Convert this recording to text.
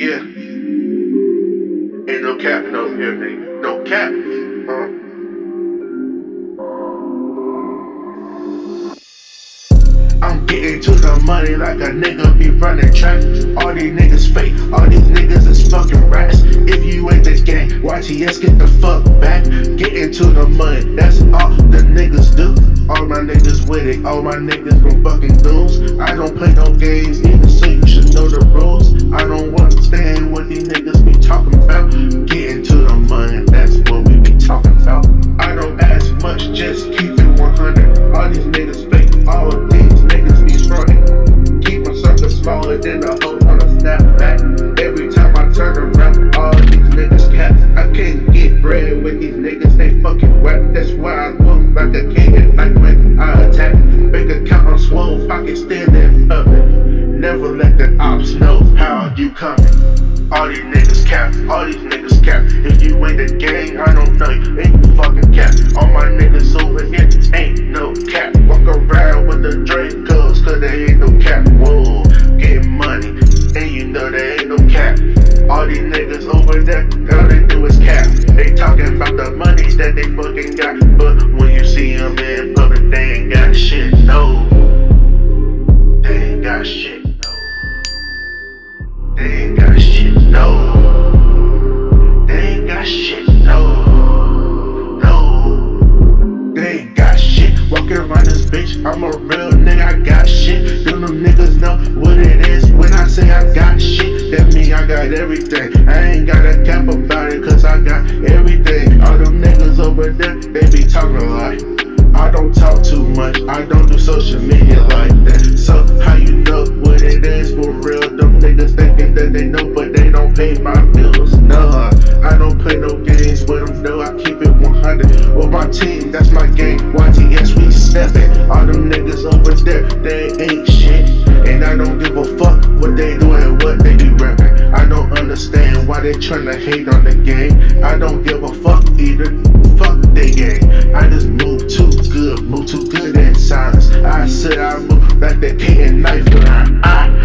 Yeah. Ain't no capping over here, nigga. No cap. I'm getting to the money like a nigga be running track. All these niggas fake, all these niggas is fucking rats. If you ain't the gang, R.T.A, get the fuck back. Getting to the money, that's all the niggas do. All my niggas with it, all my niggas from fucking dudes. I don't play no games either, so you should know the rules. I don't understand what these niggas be talking about. Getting to the money, that's what we be talking about. I don't ask much, just keep it 100. All these niggas fake, all these niggas be fronting. Keep a circle smaller than a hoe on a snapback. Every time I turn around, all these niggas cap. I can't get bread with these niggas, they fucking whack. That's why I look like a king at night when I attack. Bank account on swole, pocket standing up. Never let the ops know how you coming. All these niggas cap, all these niggas cap. If you ain't the gang, I don't know you, ain't you fucking cap. All my niggas over here ain't no cap. Walk around with the Dracos, cause they ain't no cap. Whoa, getting money, and you know they ain't no cap. All these niggas over there, all they do is cap. They talking about the money that they fucking got, but when you see them in public, they ain't got shit, no. They ain't got shit, no. They ain't got shit, no. They ain't got shit, no. No. They ain't got shit. Walking around this bitch, I'm a real nigga, I got shit. Them niggas know what it is when I say I got shit. That mean I got everything. I ain't gotta cap about it, cause I got everything. All them niggas over there, they be talking a lot. I don't talk too much, I don't do social media like that. So how you know what it is for real? Them niggas thinking that they know, but they don't pay my bills. Nah, I don't play no games with them, no, I keep it 100. With my team, that's my gang, R.T.A, we steppin'. All them niggas over there, they ain't shit. And I don't give a fuck what they doing and what they be rapping. I don't understand why they tryna hate on the game. I don't give a fuck either, fuck they gang. I just move too good in silence. I said I move like the king and knife.